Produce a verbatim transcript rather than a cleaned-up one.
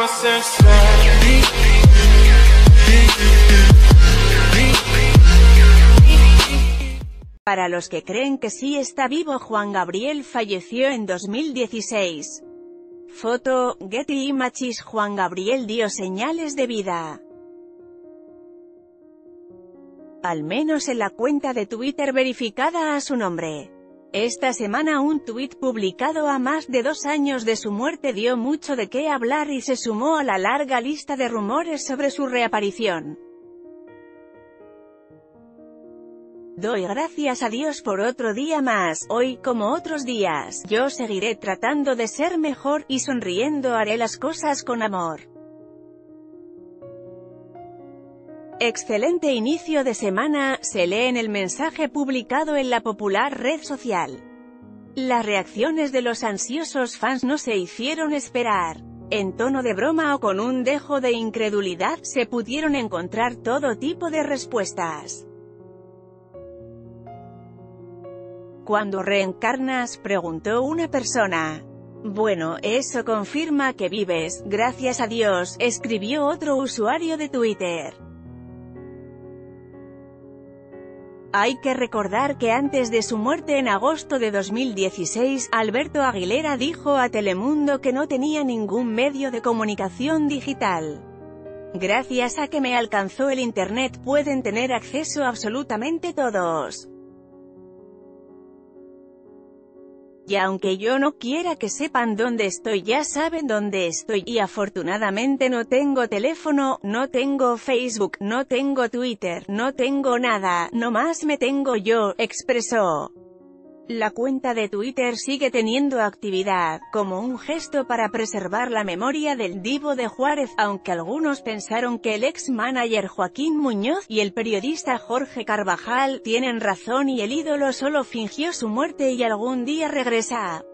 Para los que creen que sí está vivo, Juan Gabriel falleció en dos mil dieciséis. Foto, Getty Images. Juan Gabriel dio señales de vida. Al menos en la cuenta de Twitter verificada a su nombre. Esta semana un tuit publicado a más de dos años de su muerte dio mucho de qué hablar y se sumó a la larga lista de rumores sobre su reaparición. Doy gracias a Dios por otro día más. Hoy, como otros días, yo seguiré tratando de ser mejor, y sonriendo haré las cosas con amor. Excelente inicio de semana, se lee en el mensaje publicado en la popular red social. Las reacciones de los ansiosos fans no se hicieron esperar. En tono de broma o con un dejo de incredulidad, se pudieron encontrar todo tipo de respuestas. ¿Cuándo reencarnas?, preguntó una persona. Bueno, eso confirma que vives, gracias a Dios, escribió otro usuario de Twitter. Hay que recordar que antes de su muerte en agosto de dos mil dieciséis, Alberto Aguilera dijo a Telemundo que no tenía ningún medio de comunicación digital. Gracias a que me alcanzó el internet pueden tener acceso absolutamente todos. Y aunque yo no quiera que sepan dónde estoy, ya saben dónde estoy, y afortunadamente no tengo teléfono, no tengo Facebook, no tengo Twitter, no tengo nada, nomás me tengo yo, expresó. La cuenta de Twitter sigue teniendo actividad, como un gesto para preservar la memoria del Divo de Juárez, aunque algunos pensaron que el ex-manager Joaquín Muñoz y el periodista Jorge Carvajal tienen razón y el ídolo solo fingió su muerte y algún día regresa.